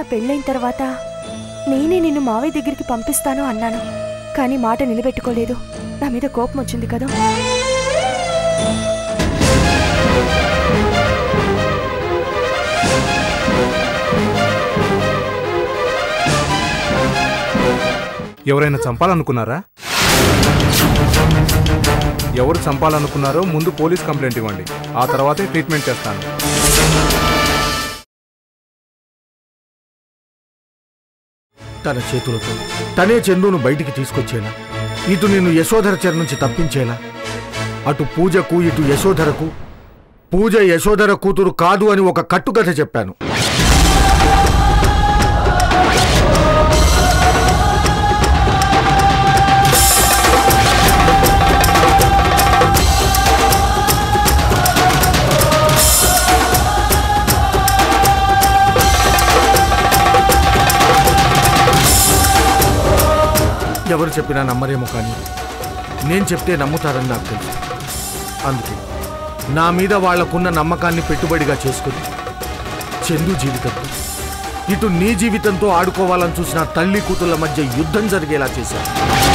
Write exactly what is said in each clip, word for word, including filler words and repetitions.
నా పెళ్ళైన తర్వాత నేనే నిన్ను మావయ్య దగ్గరికి పంపిస్తాను అన్నాను. కానీ మాట నిలబెట్టుకోలేదు. నా మీద కోపం వచ్చింది కదా. ఎవరైనా చంపాలనుకున్నారా? ఎవరు చంపాలనుకున్నారో ముందు పోలీస్ కంప్లైంట్ ఇవ్వండి, ఆ తర్వాతే ట్రీట్మెంట్ చేస్తాను. తన చేతులతో తనే చందును బయటికి తీసుకొచ్చేలా, ఇటు నిన్ను యశోధర చెర నుంచి తప్పించేలా, అటు పూజకు ఇటు యశోధరకు పూజ యశోధర కూతురు కాదు అని ఒక కట్టుకథ చెప్పాను. ఎవరు చెప్పినా నమ్మరేమో, కానీ నేను చెప్తే నమ్ముతారని నాకు తెలుసు. అందుకే నా మీద వాళ్లకున్న నమ్మకాన్ని పెట్టుబడిగా చేసుకుని చందు జీవితంతో ఇటు నీ జీవితంతో ఆడుకోవాలని చూసిన తల్లి కూతుళ్ళ మధ్య యుద్ధం జరిగేలా చేశాను.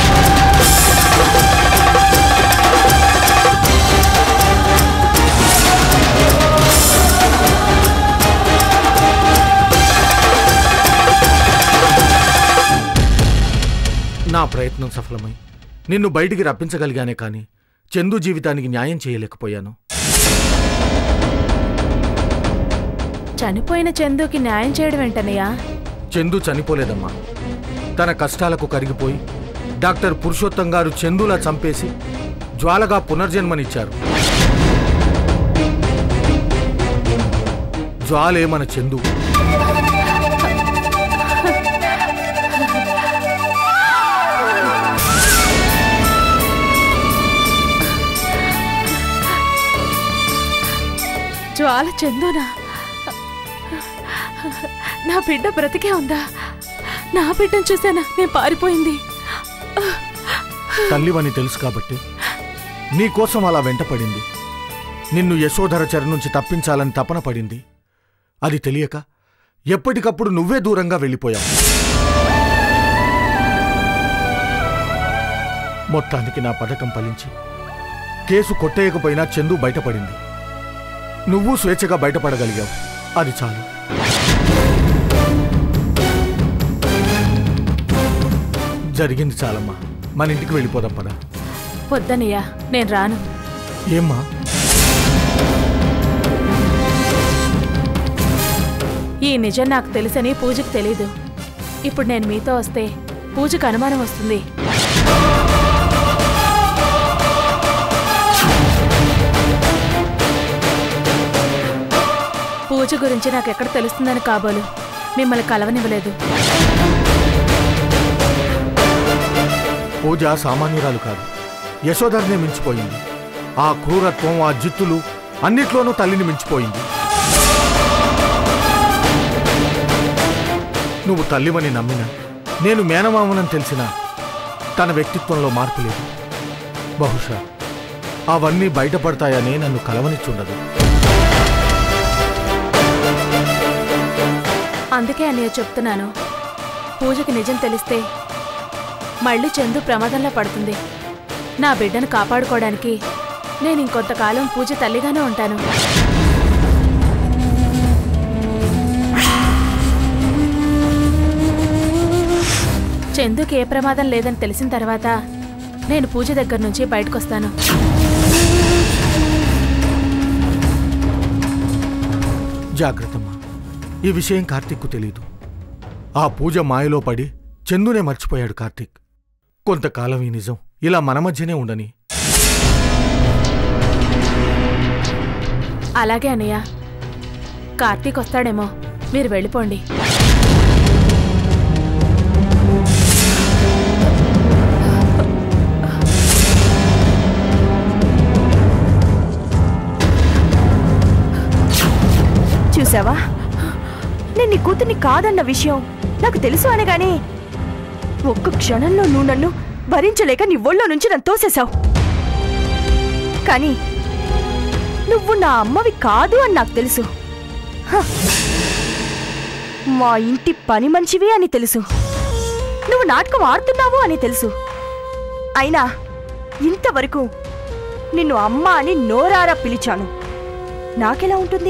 నా ప్రయత్నం సఫలమై నిన్ను బయటికి రప్పించగలిగానే కానీ చందు జీవితానికి న్యాయం చేయలేకపోయాను. చనిపోయిన చందుకి న్యాయం చేయడం ఏంటనయ్యా? చందు చనిపోలేదమ్మా. తన కష్టాలకు కరిగిపోయి డాక్టర్ పురుషోత్తం గారు చందులా చంపేసి జ్వాలగా పునర్జన్మనిచ్చారు. జ్వాలే మన చందు. జ్వాల చందునా? నా బిడ్డ బ్రతికే ఉందా? నా బిడ్డను చూసానా నేను పారిపోయింది. తల్లివని తెలుసు కాబట్టి నీకోసం అలా వెంటపడింది. నిన్ను యశోధర చెర నుంచి తప్పించాలని తపన పడింది. అది తెలియక ఎప్పటికప్పుడు నువ్వే దూరంగా వెళ్ళిపోయావు. మొత్తానికి నా పథకం ఫలించి కేసు కొట్టేయకపోయినా చందు బయటపడింది. నువ్వు స్వేచ్ఛగా బయటపడగలిగావు. అది చాలు. జరిగింది చాలమ్మా. మన ఇంటికి వెళ్ళిపోదాం పదా. వద్దనయ్యా, నేను రాను. ఏమ్మా? ఈ నిజం నాకు తెలుసని పూజకు తెలీదు. ఇప్పుడు నేను మీతో వస్తే పూజకు అనుమానం వస్తుంది. పూజ గురించి నాకెక్కడ తెలుస్తుందని కాబోలు మిమ్మల్ని కలవనివ్వలేదు. పూజ సామాన్యురాలు కాదు, యశోధర్నే మించిపోయింది. ఆ క్రూరత్వం, ఆ జిత్తులు అన్నిట్లోనూ తల్లిని మించిపోయింది. నువ్వు తల్లివని నమ్మినా, నేను మేనమామనని తెలిసినా తన వ్యక్తిత్వంలో మార్పు లేదు. బహుశా అవన్నీ బయటపడతాయనే నన్ను కలవనిచ్చుండదు. అందుకే అన్నయ్య చెప్తున్నాను, పూజకి నిజం తెలిస్తే మళ్ళీ చందు ప్రమాదంలో పడుతుంది. నా బిడ్డను కాపాడుకోవడానికి నేను ఇంకొంతకాలం పూజ తల్లిగానే ఉంటాను. చందుకి ఏ ప్రమాదం లేదని తెలిసిన తర్వాత నేను పూజ దగ్గర నుంచి బయటకొస్తాను. జాగ్రత్తమ్మా. ఈ విషయం కార్తీక్కు తెలీదు. ఆ పూజ మాయలో పడి చందునే మర్చిపోయాడు కార్తీక్. కొంతకాలం ఈ నిజం ఇలా మన మధ్యనే ఉండని. అలాగే అన్నయ్య. కార్తీక్ వస్తాడేమో, మీరు వెళ్ళిపోండి. చూసావా, నేను నీ కూతుర్ని కాదన్న విషయం నాకు తెలుసు అనగానే ఒక్క క్షణంలో నువ్వు నన్ను భరించలేక నీ ఒళ్ళో నుంచి నన్ను తోసేశావు. కానీ నువ్వు నా అమ్మవి కాదు అని నాకు తెలుసు. మా ఇంటి పని మంచివి అని తెలుసు, నువ్వు నాటకం ఆడుతున్నావు అని తెలుసు. అయినా ఇంతవరకు నిన్ను అమ్మ అని నోరారా పిలిచాను. నాకెలా ఉంటుంది?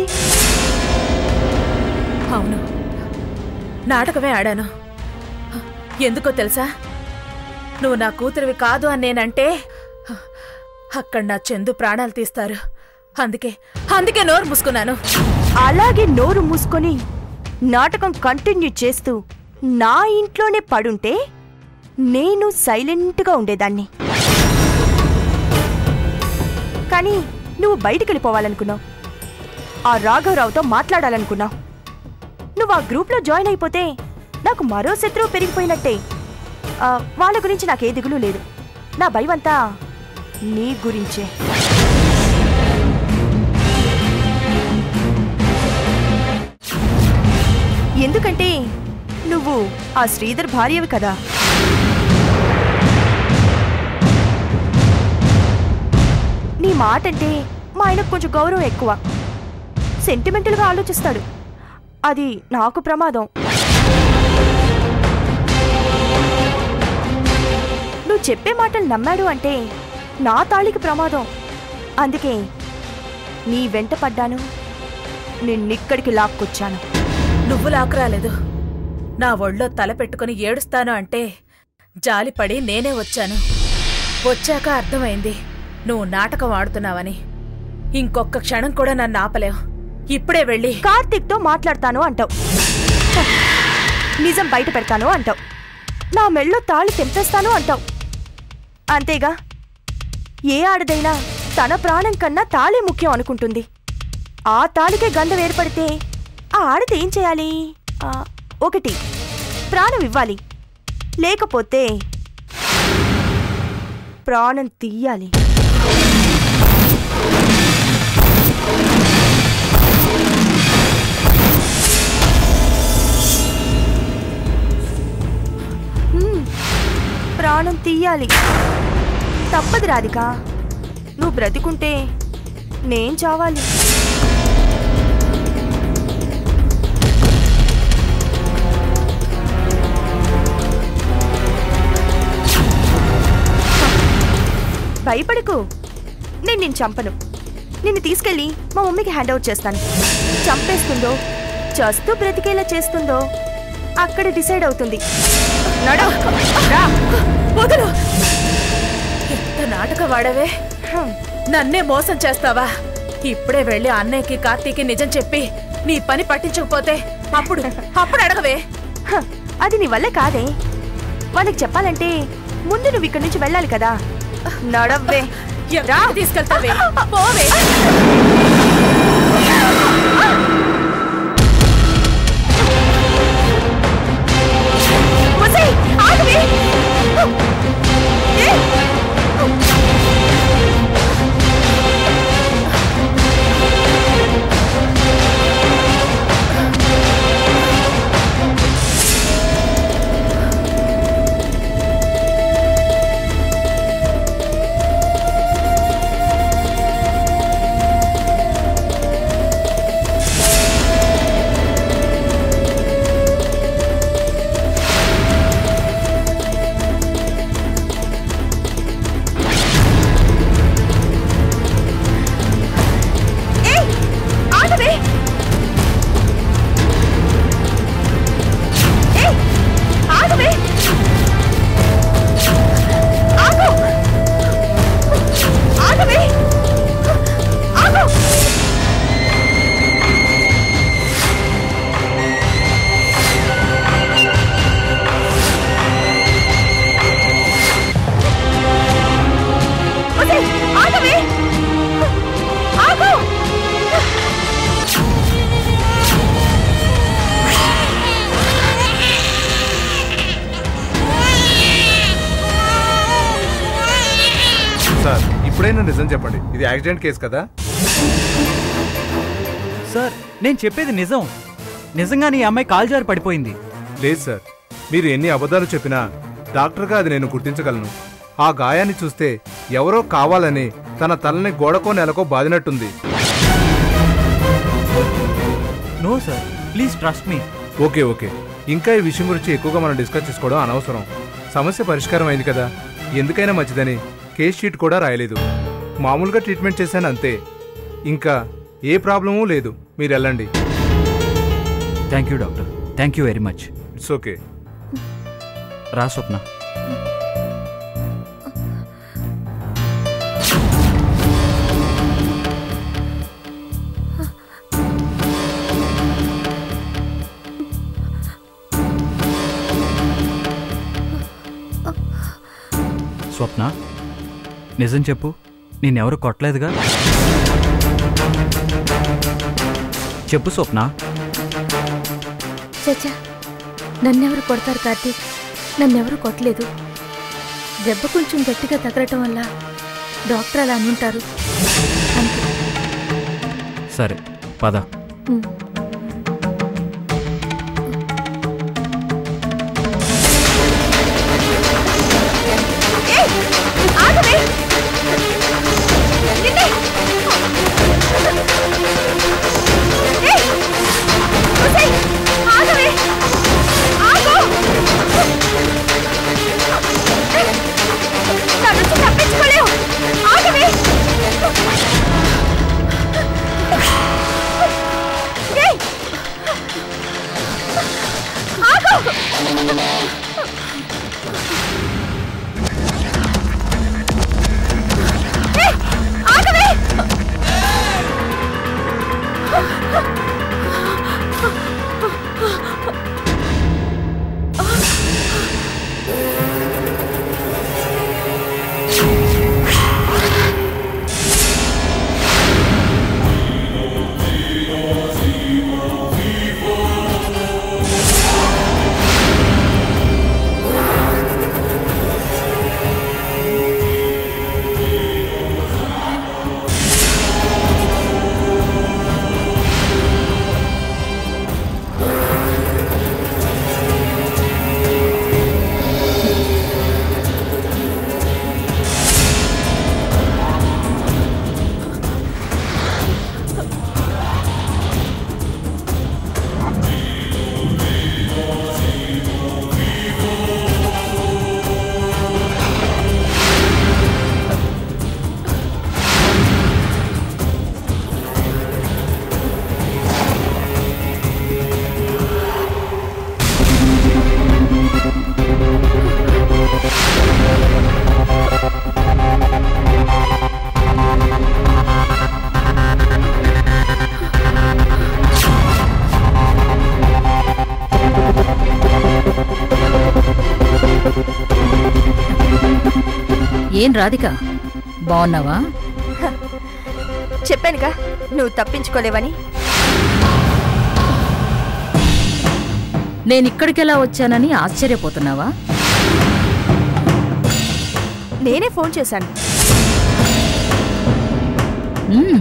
అవును, నాటకమే ఆడాను. ఎందుకో తెలుసా? నువ్వు నా కూతురివి కాదు అని నేనంటే అక్కడ నా చందు ప్రాణాలు తీస్తారు. అందుకే అందుకే నోరు మూసుకున్నాను. అలాగే నోరు మూసుకొని నాటకం కంటిన్యూ చేస్తూ నా ఇంట్లోనే పడుంటే నేను సైలెంట్గా ఉండేదాన్ని. కానీ నువ్వు బయటికి వెళ్ళిపోవాలనుకున్నావు, ఆ రాఘవరావుతో మాట్లాడాలనుకున్నావు. నువ్వు ఆ గ్రూప్లో జాయిన్ అయిపోతే నాకు మరో శత్రువు పెరిగిపోయినట్టే. వాళ్ళ గురించి నాకే దిగులు లేదు. నా భయమంతా నీ గురించే. ఎందుకంటే నువ్వు ఆ శ్రీధర్ భార్యవి కదా. నీ మాట అంటే మా ఆయనకు కొంచెం గౌరవం ఎక్కువ, సెంటిమెంటల్గా ఆలోచిస్తాడు. అది నాకు ప్రమాదం. నువ్వు చెప్పే మాటలు నమ్మాడు అంటే నా తాళికి ప్రమాదం. అందుకే నీ వెంట పడ్డాను, నిన్నిక్కడికి లాక్కొచ్చాను. నువ్వు లాక్కురాలేదు. నా ఒళ్ళో తల పెట్టుకుని ఏడుస్తాను అంటే జాలిపడి నేనే వచ్చాను. వచ్చాక అర్థమైంది నువ్వు నాటకం ఆడుతున్నావని. ఇంకొక్క క్షణం కూడా నన్ను ఆపలేవు. ఇప్పుడే వెళ్ళి కార్తీక్తో మాట్లాడతాను అంటావు, నిజం బయట పెడతాను అంటావు, నా మెళ్ళో తాళి తెంపేస్తాను అంటావు. అంతేగా, ఏ ఆడదైనా తన ప్రాణం కన్నా తాళి ముఖ్యం అనుకుంటుంది. ఆ తాళికే గంధం ఏర్పడితే ఆ ఆడది ఏం చేయాలి? ఒకటి, ప్రాణం ఇవ్వాలి, లేకపోతే ప్రాణం తీయాలి. ప్రాణం తీయాలి. తప్పదు రాధిక, నువ్వు బ్రతికుంటే నేను చావాలి. భయపడకు, నేను నిన్ను చంపను. నిన్ను తీసుకెళ్ళి మా మమ్మీకి హ్యాండ్ అవుట్ చేస్తాను. చంపేస్తుందో చస్తూ బ్రతికేలా చేస్తుందో అక్కడ డిసైడ్ అవుతుంది. ఎంత నాటకం వాడవే! నన్నే మోసం చేస్తావా? ఇప్పుడే వెళ్ళి అన్నయ్యకి కార్తీకి నిజం చెప్పి నీ పని పట్టించకపోతే అప్పుడు అప్పుడు అడగవే. అది నీ వల్లే కాదే. వాళ్ళకి చెప్పాలంటే ముందు నువ్వు ఇక్కడి నుంచి వెళ్ళాలి కదా. నడవ్వే. తీసుకెళ్తావే, పోవే. సార్, ఇప్పుడైనా నిజం చెప్పండి, ఇది యాక్సిడెంట్ కేసు కదా? సార్, నేను చెప్పేది నిజం. నిజంగానే ఈ అమ్మాయి కాలు జారి పడిపోయింది. లేదు సార్, మీరు ఎన్ని అబద్ధాలు చెప్పినా డాక్టర్గా అది నేను గుర్తించగలను. ఆ గాయాన్ని చూస్తే ఎవరో కావాలని తన తలని గోడకో నెలకో బాదినట్టుంది. No sir, please trust me. Okay okay ఇంకా ఈ విషయం గురించి ఎక్కువగా మనం డిస్కస్ చేసుకోవడం అనవసరం. సమస్య పరిష్కారం అయింది కదా, ఎందుకైనా మంచిదని కేస్ షీట్ కూడా రాయలేదు. మామూలుగా ట్రీట్మెంట్ చేశాను అంతే. ఇంకా ఏ ప్రాబ్లమూ లేదు. మీరు వెళ్ళండి. Thank you doctor. Thank you very much. It's okay. రా స్వప్న. స్వప్న, నిజం చెప్పు, నేనెవరు కొట్టలేదుగా? చెప్పు స్వప్న. చచ్చా, నన్నెవరు కొడతారు కార్తీక్? నన్నెవరు కొట్టలేదు. దెబ్బ కొంచెం గట్టిగా తగలటం వల్ల డాక్టర్ అలా అనుంటారు. సరే పద. ఏం రాధిక, బాగున్నావా? చెప్పానుగా నువ్వు తప్పించుకోలేవని. నేనిక్కడికెలా వచ్చానని ఆశ్చర్యపోతున్నావా? నేనే ఫోన్ చేశాను. మ్మ్.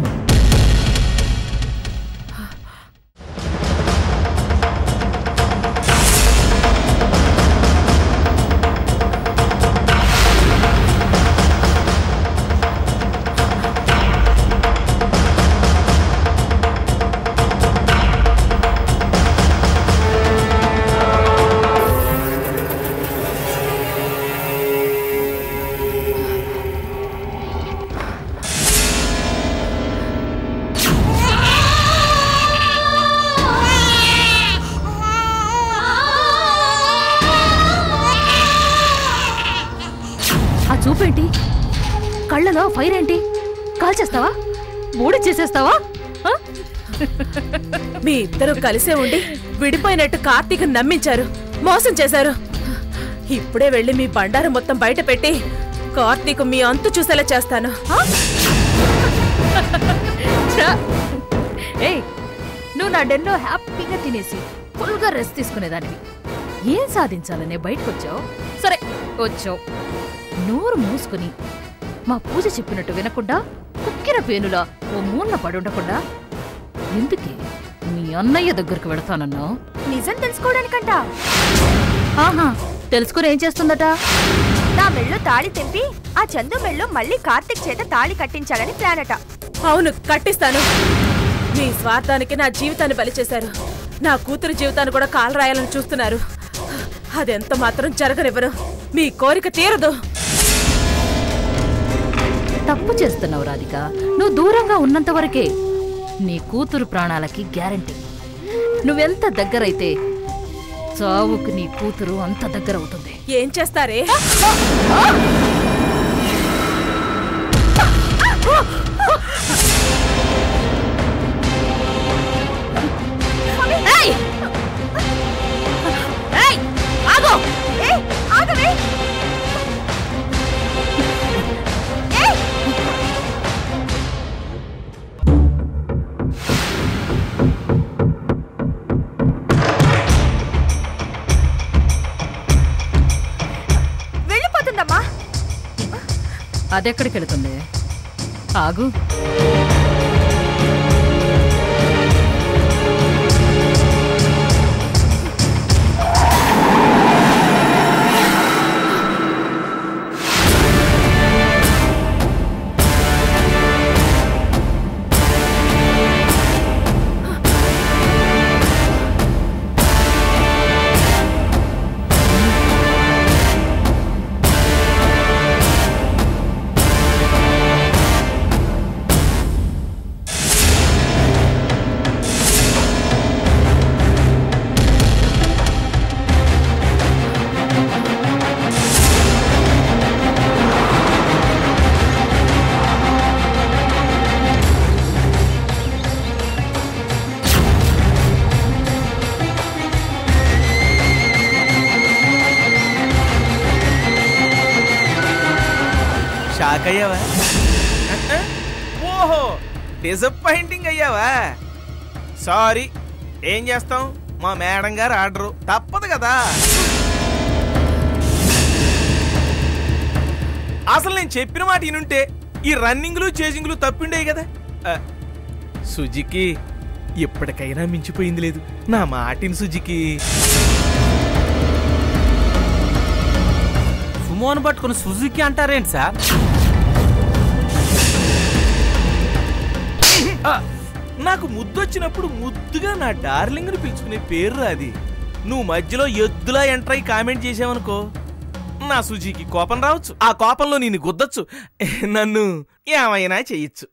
చూపేంటి? కళ్ళలో ఫైర్ ఏంటి? కాల్ చేస్తావా? మూడు చేసేస్తావా? మీ ఇద్దరు కలిసే ఉండి విడిపోయినట్టు కార్తీక్ నమ్మించారు, మోసం చేశారు. ఇప్పుడే వెళ్ళి మీ బండారం మొత్తం బయట పెట్టి కార్తీక్ మీ అంతు చూసేలా చేస్తాను. ఏయ్, నువ్వు నా డెన్లో హ్యాపీగా తినేసి ఫుల్గా రెస్ట్ తీసుకునేదానివి. ఏం సాధించాలనే బయటకు వచ్చావు? సరే వచ్చావు, నోరు మూసుకుని మా పూజ చెప్పినట్టు వినకుండా కుక్కిన పేనులా ఓ మూన్న పడుండకుండా ఎందుకే మీ అన్నయ్య దగ్గరకు వెడతానన్నావు? నిజం తెలుసుకోవడానికంట. ఆహా, తెలుసుకుని ఏం చేస్తుందట? నా మెళ్ళో తాళి తెంపి ఆ చందు మెళ్ళో మళ్ళీ కార్తీక్ చేత తాళి కట్టించాలని ప్లాన్ అట. అవును, కట్టిస్తాను. మీ స్వార్థానికి నా జీవితాన్ని బలి చేశారు. నా కూతురు జీవితాన్ని కూడా కాలు రాయాలని చూస్తున్నారు. అదెంత మాత్రం జరగనివ్వరు. మీ కోరిక తీరదు. తప్పు చేస్తున్నావు రాధిక. నువ్వు దూరంగా ఉన్నంత వరకే నీ కూతురు ప్రాణాలకి గ్యారంటీ. నువ్వెంత దగ్గరైతే చావుకు నీ కూతురు అంత దగ్గర అవుతుంది. ఏం చేస్తారే? వెళ్ళిపోతుందమ్మా. అదెక్కడికి వెళుతుంది? ఆగు. షాక్ అయ్యావా? ఓహో, డిసప్పాయింటింగ్ అయ్యావా? సారీ, ఏం చేస్తాం, మా మేడం గారు ఆర్డరు, తప్పదు కదా. అసలు నేను చెప్పిన మాట వినుంటే ఈ రన్నింగ్లు చేజింగ్లు తప్పిండేవి కదా. సుజుకి ఎప్పటికైనా మించిపోయింది లేదు, నా మాటిని సుజుకి. సుమోను పట్టుకుని సుజుకి అంటారేంటి సార్? నాకు ముద్దొచ్చినప్పుడు ముద్దుగా నా డార్లింగ్ ని పిలుచుకునే పేరు అది. నువ్వు మధ్యలో ఎద్దులా ఎంటర్ అయి కామెంట్ చేసావనుకో, నా సుజీకి కోపం రావచ్చు. ఆ కోపంలో నేను గుద్దొచ్చు, నన్ను ఏమైనా చెయ్యొచ్చు.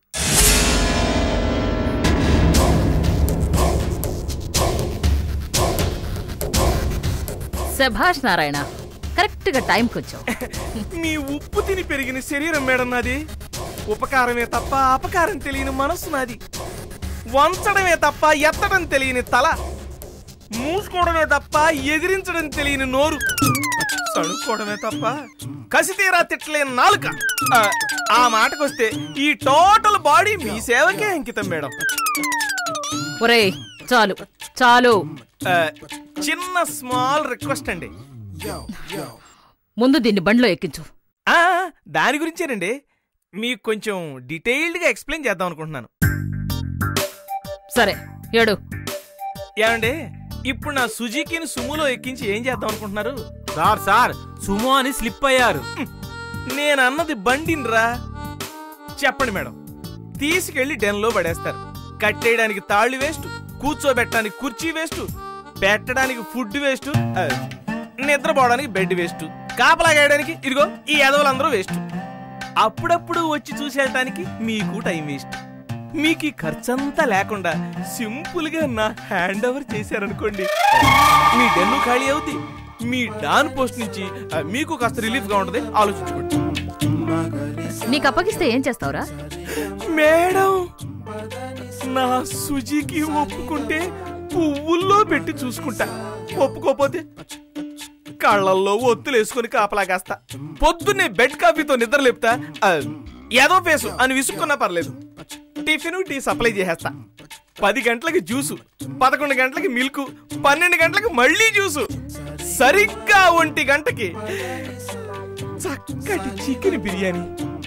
శభాష్ నారాయణ, కరెక్ట్ గా టైంకి వచ్చావు. మీ ఉప్పు తిని పెరిగిన శరీరం మేడం నాది. ఉపకారమే తప్ప అపకారం తెలియని మనస్సు నాది. వంచడమే తప్ప ఎత్తడం తెలియని తల, మూసుకోవడమే తప్ప ఎదిరించడం తెలియని నోరు, సణుకోవడమే తప్ప కసి తీరా తిట్టలేని నాలుక. ఆ మాటకొస్తే ఈ టోటల్ బాడీ మీ సేవకే అంకితం మేడం. ఒరేయ్ చాలు చాలు. చిన్న స్మాల్ రిక్వెస్ట్ అండి, ముందు దీన్ని బండ్లో ఎక్కించు. దాని గురించేనండి, మీకు కొంచెం డీటెయిల్డ్ గా ఎక్స్ప్లెయిన్ చేద్దాం అనుకుంటున్నాను. సరే ఏడు. ఏమండి, ఇప్పుడు నా సుజుకిని సుమోలో ఎక్కించి ఏం చేద్దాం అనుకుంటున్నారు? సార్ సార్ సుమో అని స్లిప్ అయ్యారు. నేను అన్నది బండిన్రా. చెప్పండి మేడం. తీసుకెళ్లి డెన్లో పడేస్తారు. కట్టేయడానికి తాళ్లు వేస్ట్, కూర్చోబెట్టడానికి కుర్చీ వేస్ట్, పెట్టడానికి ఫుడ్ వేస్ట్, నిద్రపోవడానికి బెడ్ వేస్ట్, కాపలాగేయడానికి ఇదిగో ఈ ఎదవలందరూ వేస్ట్. అప్పుడప్పుడు వచ్చి చూసి వెళ్ళటానికి మీకు టైం వేస్ట్. మీకు ఈ ఖర్చంతా లేకుండా సింపుల్ గా నా హ్యాండ్ ఓవర్ చేశారనుకోండి, మీ డెన్ను ఖాళీ అవుద్ది. మీ డాన్ పోస్ట్ నుంచి మీకు కాస్త రిలీఫ్ గా ఉంటది. ఆలోచించుకోండి. నీకు అప్పగిస్తే ఏం చేస్తావురా? మేడం, నా సుజీకి ఒప్పుకుంటే పువ్వుల్లో పెట్టి చూసుకుంటా, ఒప్పుకోపోతే కళ్ళల్లో ఒత్తులేసుకుని కాపలాగాస్తా. పొద్దున్నే బెడ్ కాఫీతో నిద్ర లేపుతా. ఏదో ఫేసు అని విసుక్కున్నా పర్లేదు, టిఫిన్ టీ సప్లై చేసేస్తా. పది గంటలకి జ్యూసు, పదకొండు గంటలకి మిల్క్, పన్నెండు గంటలకి మళ్ళీ జ్యూసు, సరిగ్గా ఒంటి గంటకి చక్కటి చికెన్ బిర్యానీ.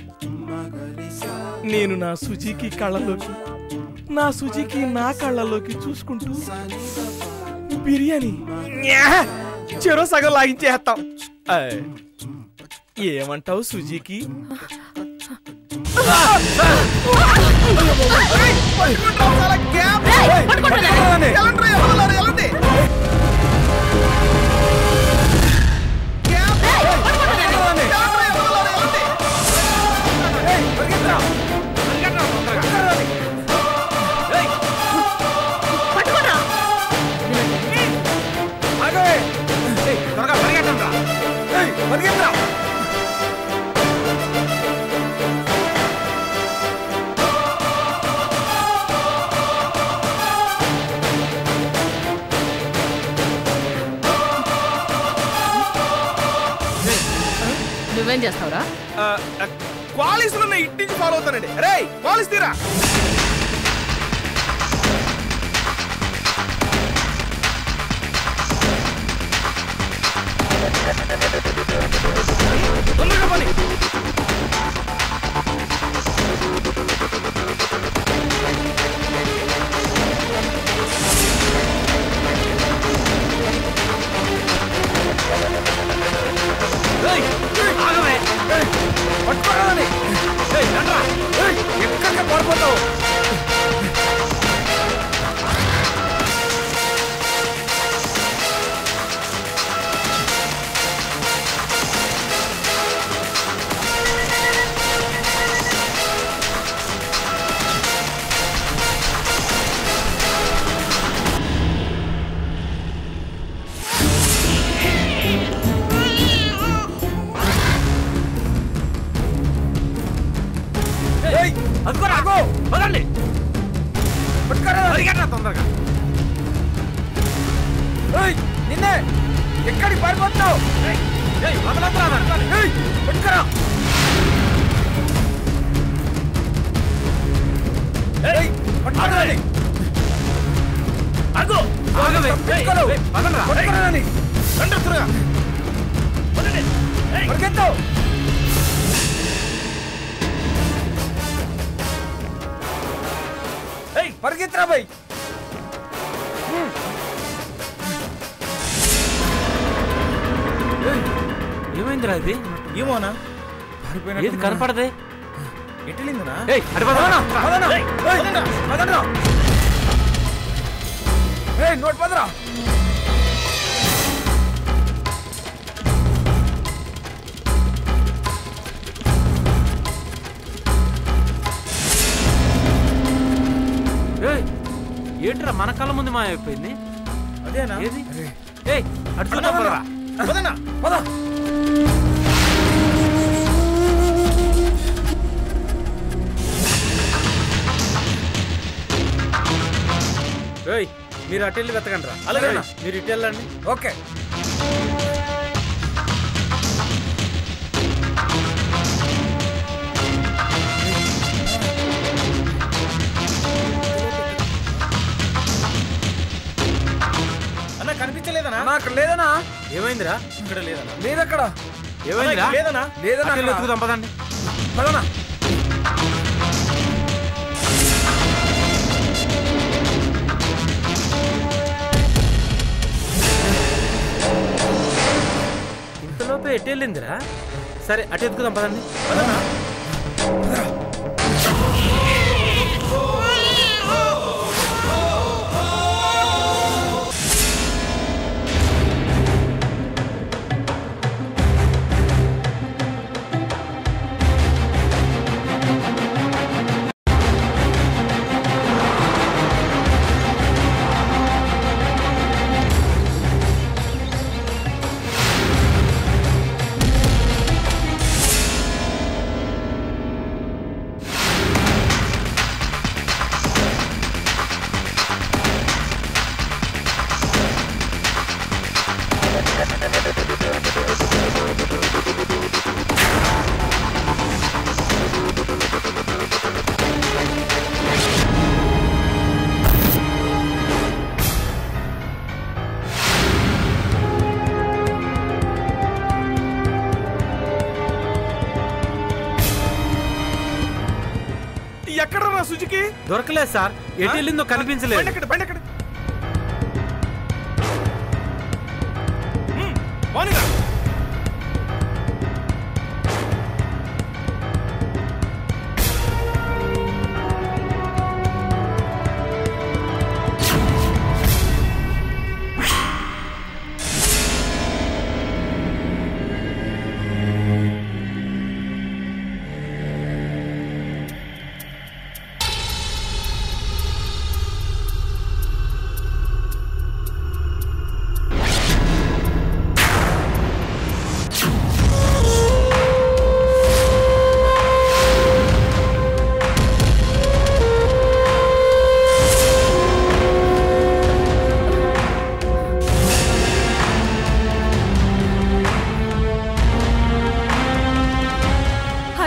నేను నా సుజీకి కళ్ళలోకి, నా సుజీకి నా కళ్ళలోకి చూసుకుంటూ బిర్యానీ చెరో సగం లాగించేస్తాం. ఏమంటావు సుజీకి? నువ్వేం చేస్తావురా? క్వాలిస్ లో ఇటు నుంచి ఫాలో అవుతానండి. రే క్వాలిస్ తీరా. తొందరగా పని. ఎక్కడికి పడిపోతావు? తొందరగా నిన్నే ఎక్కడికి పడిపోతున్నావు? పట్టుకరా. పరిగెత్తరా బై. ఏమైందిరా ఇది? ఏమోనా ఏది కనపడదే? ఎట్టిందినా? నోట్ పదరా. ఏంట్రా మన కళ్ళ ముందు మాయమైపోయింది? అదేనా? ఏది? ఏయ్ అటు చూద్దాం పదరా. పదనా పద. ఏయ్ మీరు అటు వెళ్ళి వెతకండి రా. అలాగే మీరు ఇటు వెళ్ళండి. ఓకే. అన్న కనిపించలేదనా? అక్కడ లేదనా? ఏమైందిరా? ఇక్కడ లేదనా? లేదక్కడ. ఏమైందిరా? లేదనా? లేదనా? వెతుకుదాం పదండి. పదనా. ఇంతలోపే ఎటు వెళ్ళిందిరా? సరే అటు ఎత్తుకుదాం పదండి. పదనా. ఎక్కడరా సుజుకి? దొరకలేదు సార్. ఎటు వెళ్ళిందో కనిపించలేదు. బండి ఎక్కడ? బండి ఎక్కడ? పోనీరా.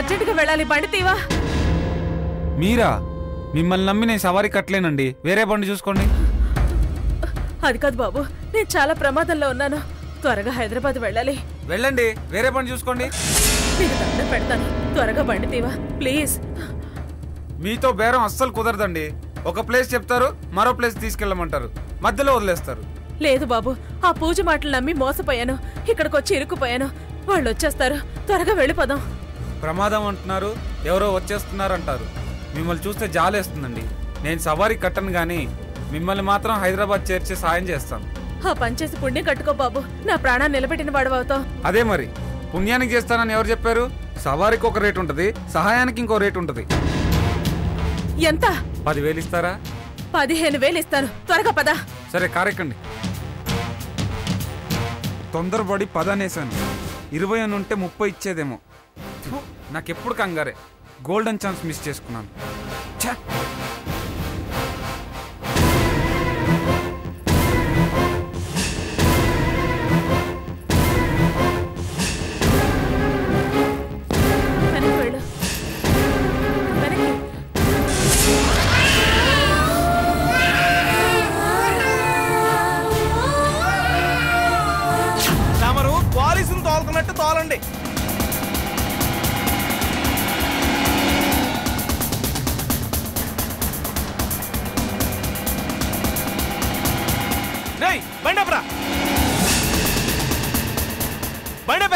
అర్జెంటుగా వెళ్ళాలి, బండి తీవా. మీరా? మిమ్మల్ని నమ్మి నేను సవారీ కట్టలేనండి, వేరే బండి చూసుకోండి. అది కాదు బాబు, నేను చాలా ప్రమాదంలో ఉన్నాను, త్వరగా హైదరాబాద్ వెళ్ళాలి. వెళ్ళండి, వేరే బండి చూసుకోండి. నీకు దండం పెడతాను, త్వరగా బండి తీవా ప్లీజ్. మీతో బేరం అస్సలు కుదరదండి. ఒక ప్లేస్ చెప్తారు, మరో ప్లేస్ తీసుకెళ్ళమంటారు, మధ్యలో వదిలేస్తారు. లేదు బాబు, ఆ పూజ మాటలు నమ్మి మోసపోయాను, ఇక్కడికి వచ్చి ఇరుక్కుపోయాను. వాళ్ళు వచ్చేస్తారు, త్వరగా వెళ్ళిపోదాం. ప్రమాదం అంటున్నారు, ఎవరో వచ్చేస్తున్నారు అంటారు. మిమ్మల్ని చూస్తే జాలేస్తుందండి. నేను సవారీ కట్టను గానీ మిమ్మల్ని మాత్రం హైదరాబాద్ చేర్చే సాయం చేస్తాను. ఆ పనిచేసి పుణ్యం కట్టుకో బాబు, నా ప్రాణాన్ని నిలబెట్టిన వాడవవుతావు. అదే మరి, పుణ్యానికి చేస్తానని ఎవరు చెప్పారు? సవారీకి ఒక రేటు ఉంటది, సహాయానికి ఇంకో రేటు ఉంటది. ఎంత? పదివేలు ఇస్తారా? పదిహేను వేలు ఇస్తాను, త్వరగా పద. సరే, కారెక్కండి. తొందరపడి పదనేసాను, ఇరవై అని ఉంటే ముప్పై ఇచ్చేదేమో. నాకెప్పుడు కంగారే, గోల్డెన్ ఛాన్స్ మిస్ చేసుకున్నాను. ఛా! వెనక్కి వెళ్ళు, వెనక్కి. తమరు పోలీసుని తోలుకున్నట్టు తోలండి. బండపరా బండప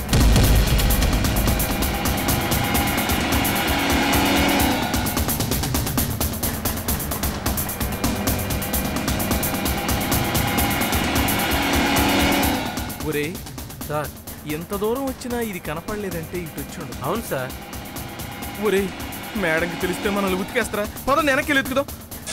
ఒరే సార్, ఎంత దూరం వచ్చినా ఇది కనపడలేదంటే ఇటు వచ్చాడు. అవును సార్. ఒరే, మేడంకి తెలిస్తే మనల్ని ఉతికేస్తారా? పదండి వెనక్కి వెళ్ళి ఉతుకుదాం.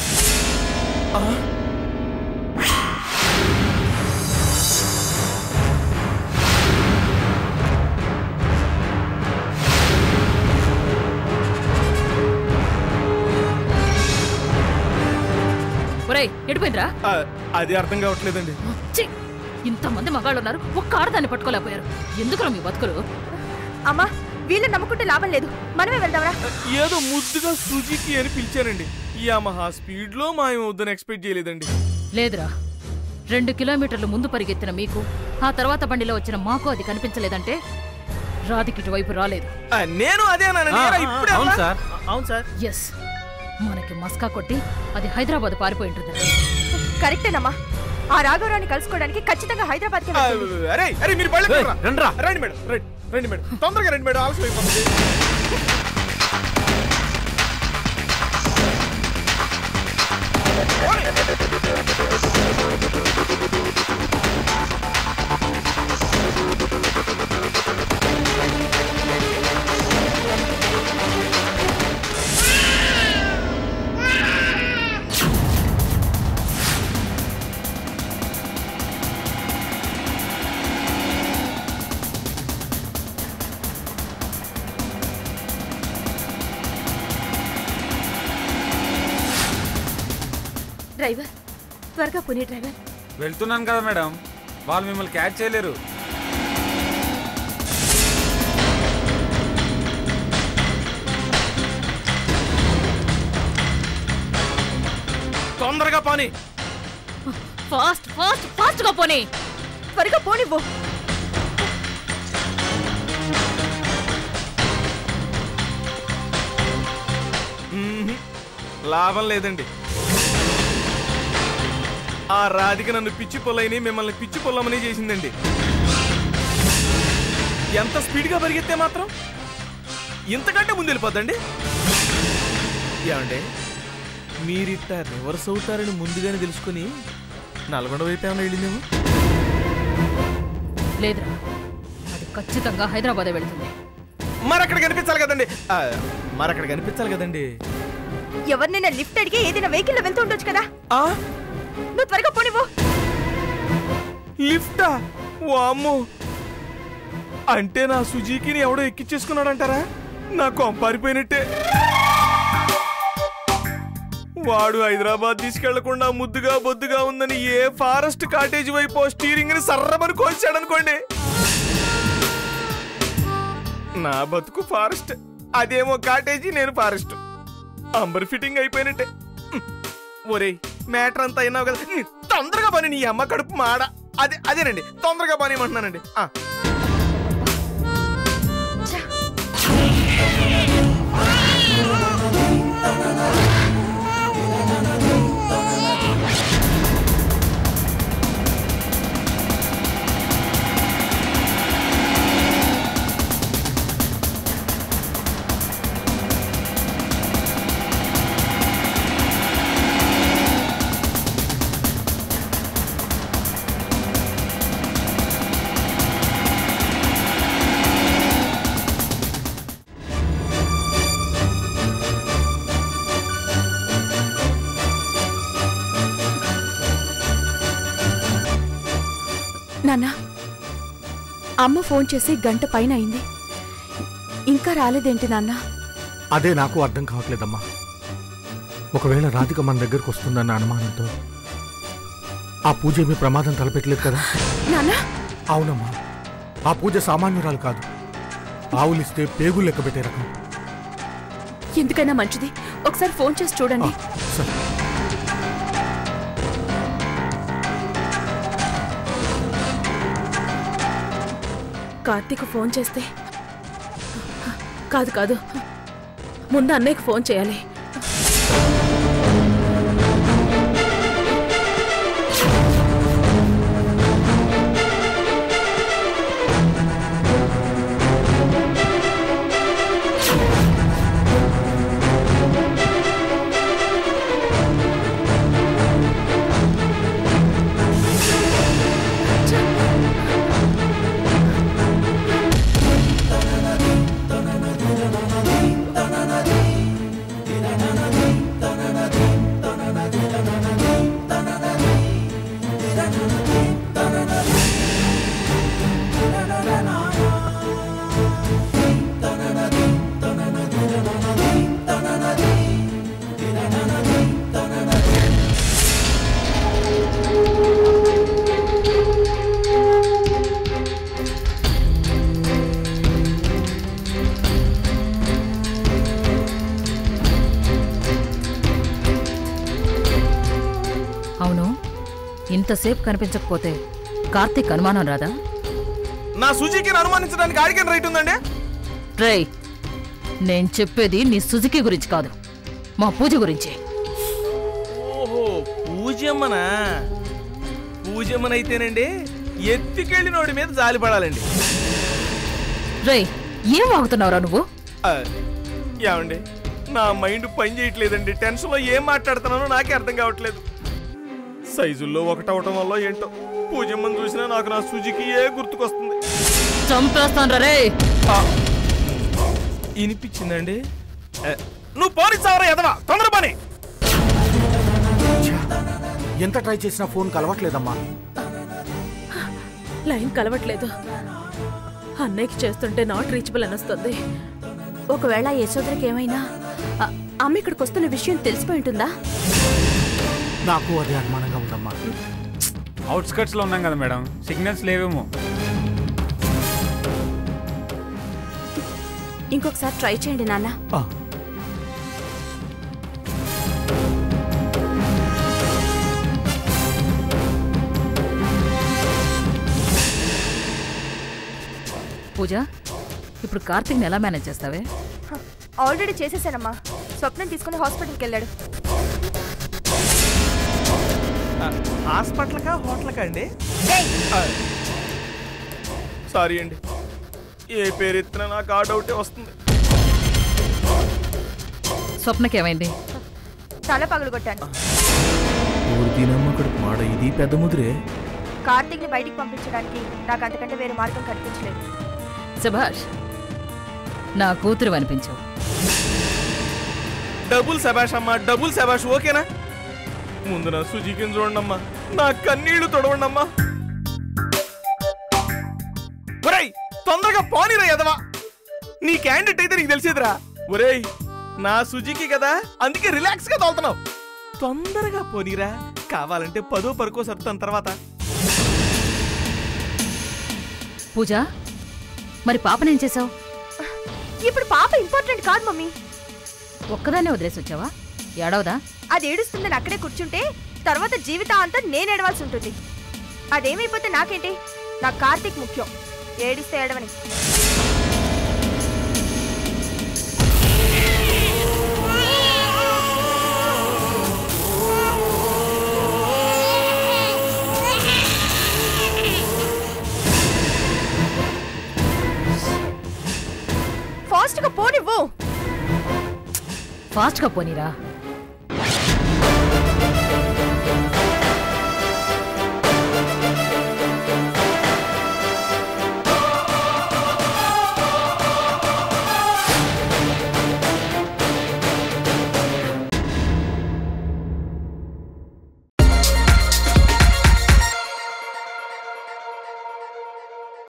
ఒరేయ్, ఎడిపోయిందిరా? అది అర్థం కావట్లేదండి. ఇంతమంది మగాళ్ళు ఉన్నారు, ఒక్క ఆడదాన్ని పట్టుకోలేకపోయారు. ఎందుకురా మీ బతుకులు? అమ్మా, వీళ్ళు నమ్ముకుంటే లాభం లేదు, మనమే వెళ్దాంరా. ఏదో ముద్దుగా సుజుకి అని పిలిచానండి. ఈ మహా స్పీడ్ లో మాయమవుద్దని ఎక్స్పెక్ట్ చేయలేదండి. లేదురా, రెండు కిలోమీటర్లు ముందు పరిగెత్తిన మీకు, ఆ తర్వాత బండిలో వచ్చిన మాకు అది కనిపించలేదంటే రాధికిటు వైపు రాలేదు. నేను అదే అవును సార్. అవును సార్. ఎస్, మనకి మస్కా కొట్టి అది హైదరాబాద్ పారిపోయి ఉంటుంది. కరెక్టేనమ్మా, ఆ రాఘవరావుని కలుసుకోవడానికి ఖచ్చితంగా హైదరాబాద్ కి అరే అరే మీరు రండి రండి మేడం, రండి రండి మేడం, తొందరగా రండి మేడం, ఆలస్యం అయిపోతుంది. డ్రైవర్, త్వరగా పుని డ్రైవర్. వెళ్తున్నాను కదా మేడం, వాళ్ళు మిమ్మల్ని క్యాచ్ చేయలేరు. తొందరగా పోనీ. ఫాస్ట్ ఫాస్ట్ ఫాస్ట్ గా పోనీ. త్వరగా పోనివ్వు. లాభం లేదండి. ఆ రాధిక నన్ను పిచ్చి పొల్లైని మిమ్మల్ని పిచ్చి పొల్లమని చేసిందండి. ఎంత స్పీడ్గా పరిగెత్తే మాత్రం ఇంతకంటే ముందు వెళ్ళిపోద్దండి. ఏమంటే మీరిట్ట రివర్స్ అవుతారని ముందుగానే తెలుసుకుని నల్గొండ వైపు ఏమైనా వెళ్ళిందేమో? లేదురా, అది ఖచ్చితంగా హైదరాబాదే వెళుతుంది. మరక్కడ కనిపించాలి కదండి, మరక్కడ కనిపించాలి కదండి. ఎవరినైనా లిఫ్ట్ అడిగి ఏదైనా వెహికల్ లో వెళ్తూ ఉండొచ్చు కదా. నువ్వు త్వరగా పోనివ్వు. లిఫ్టా? వామ్మో, అంటే నా సుజీకిని ఎవడో ఎక్కిచ్చేసుకున్నాడంటారా? నా కొంపారిపోయినట్టే. వాడు హైదరాబాద్ తీసుకెళ్లకుండా ముద్దుగా బొద్దుగా ఉందని ఏ ఫారెస్ట్ కాటేజ్ వైపు స్టీరింగ్ ని సర్రమని కోల్చాడనుకోండి, నా బతుకు ఫారెస్ట్, అదేమో కాటేజీ, నేను ఫారెస్ట్. అంబర్ ఫిట్టింగ్ అయిపోయినట్టే. ఒరేయ్ మ్యాటర్ అంతా అయినావు కదా, తొందరగా పని. నీ అమ్మ కడుపు మాడ. అదే అదేనండి తొందరగా పని ఏమంటున్నానండి. నాన్న, అమ్మ ఫోన్ చేసి గంట పైన అయింది, ఇంకా రాలేదేంటి నాన్న? అదే నాకు అర్థం కావట్లేదమ్మా. ఒకవేళ రాధిక మన దగ్గరకు వస్తుందన్న అనుమానంతో ఆ పూజ ఏమీ ప్రమాదం తలపెట్టలేదు కదా నాన్న? అవునమ్మా, ఆ పూజ సామాన్యురాలు కాదు. ఆవులిస్తే పేగులు లెక్క పెట్టే రకం. ఎందుకైనా మంచిది ఒకసారి ఫోన్ చేసి చూడండి. సరే. కార్తీక్ ఫోన్ చేస్తే కాదు కాదు ముందు అన్నయ్యకి ఫోన్ చేయాలి. ఇంతసేపు కనిపించకపోతే కార్తీక్ అనుమానం రాదా? నా సుజుకిని అనుమానించడానికి ఆడికేం రైట్ ఉందండి? రే, నేను చెప్పేది నీ సుజుకి గురించి కాదు, మా పూజ గురించి. ఓహో, పూజమ్మనా? పూజమ్మనైతేనండి ఎత్తికెళ్ళి నోడి మీద జాలి పడాలండి. రే, ఏం వాగుతున్నావురా నువ్వు? ఏమండి, నా మైండ్ పని చేయట్లేదండి. టెన్షన్ లో ఏం మాట్లాడుతున్నానో నాకే అర్థం కావట్లేదు. సైజుల్లో ఒకటవటం వల్ల ఏంటో పూజమ్మని చూసినా నాకు నా సుజుకియే గుర్తుకొస్తుంది. చంపేస్తాను రే. వినిపించిందండి? నువ్వు పోలీసావరా ఎదవా, తొందర పని. ఎంత ట్రై చేసినా ఫోన్ కలవట్లేదమ్మా. లైన్ కలవట్లేదు. అన్నయ్యకి చేస్తుంటే నాట్ రీచబుల్ అని వస్తుంది. ఒకవేళ యశోదరికి ఏమైనా అమ్మ ఇక్కడికి వస్తున్న విషయం తెలిసిపోయి ఉంటుందా? నాకు అదే అనుమానంగా ఉందమ్మా. అవుట్స్కట్స్ లో ఉన్నాం కదా మేడం, సిగ్నల్స్ లేవేమో. ఇంకొకసారి ట్రై చేయండి నాన్న. పూజ, ఇప్పుడు కార్తీక్ని ఎలా మేనేజ్ చేస్తావే? ఆల్రెడీ చేసేసానమ్మా. స్వప్నం తీసుకుని హాస్పిటల్కి వెళ్ళాడు. హాస్పిటల్కా హోటల్కా అండి? సారీ అండి, ఏ పేరు ఎత్తినా నాకు ఆ డౌటే వస్తుంది. స్వప్నకి ఏమైంది? తల పగలు కొట్టాను. మాడ ఇది పెద్ద ముదిరే. కార్తీక్ ని బయటికి పంపించడానికి నాకు అంతకంటే వేరే మార్గం కనిపించలేదు. సుభాష్, నా కూతురు అనిపించావు. డబుల్ శబాష్ అమ్మా, డబుల్ శబాష్. ఓకేనా? ముందు నా సుజీకిని చూడండమ్మా, నా కన్నీళ్లు తొడవండమ్మా. ఒరేయ్, తొందరగా పోనీరా ఎదవా. నీ క్యాండిడేట్ అయితే నీకు తెలిసేదిరా. ఒరేయ్, నా సుజీకి కదా, అందుకే రిలాక్స్ గా తోలుతున్నావు. తొందరగా పోనీరా, కావాలంటే పదో పరుకో సర్తాను తర్వాత. పూజ, మరి పాపనేం చేసావు? ఇప్పుడు పాప ఇంపార్టెంట్ కాదు మమ్మీ. ఒక్కదాన్నే వదిలేసి వచ్చావా? ఏడవదా? అది ఏడుస్తుందని అక్కడే కూర్చుంటే తర్వాత జీవితాంతం నేను ఏడవాల్సి ఉంటుంది. అదేమైపోతే నాకేంటి? నాకు కార్తీక్ ముఖ్యం. ఏడిస్తే ఏడవని. ఫాస్ట్ గా పోనివ్వు. ఫాస్ట్ గా పోనీరా.